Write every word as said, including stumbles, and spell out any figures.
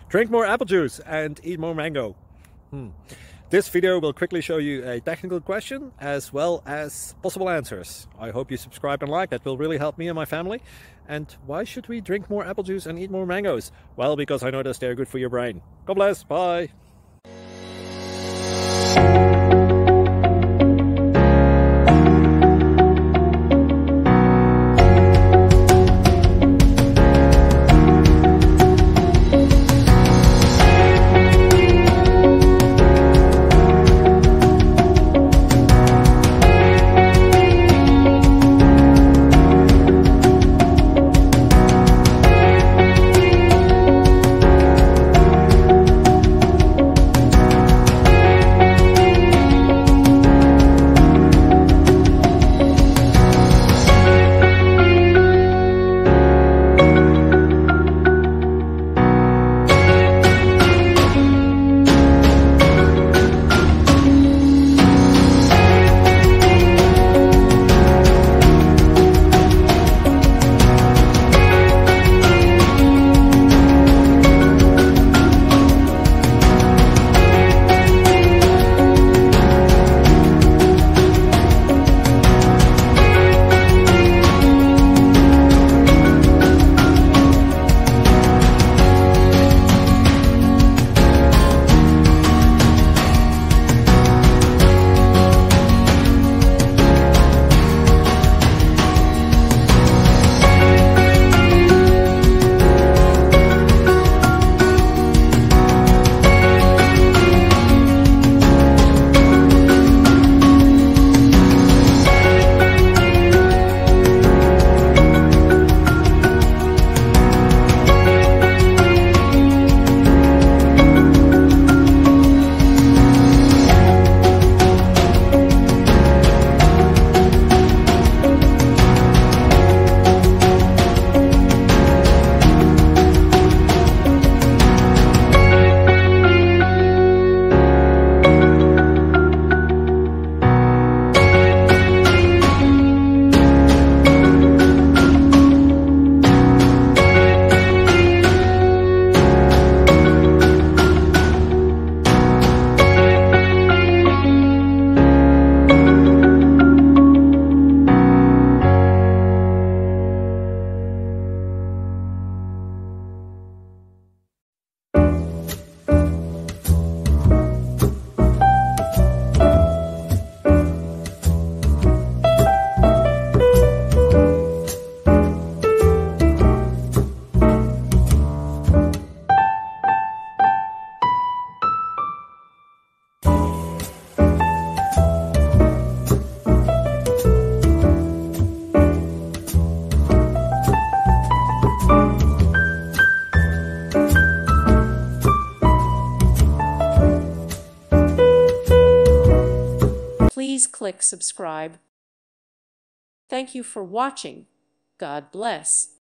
Drink more apple juice and eat more mango. Hmm. This video will quickly show you a technical question as well as possible answers. I hope you subscribe and like, that will really help me and my family. And why should we drink more apple juice and eat more mangoes? Well, because I noticed they're good for your brain. God bless, bye! Please click subscribe. Thank you for watching. God bless.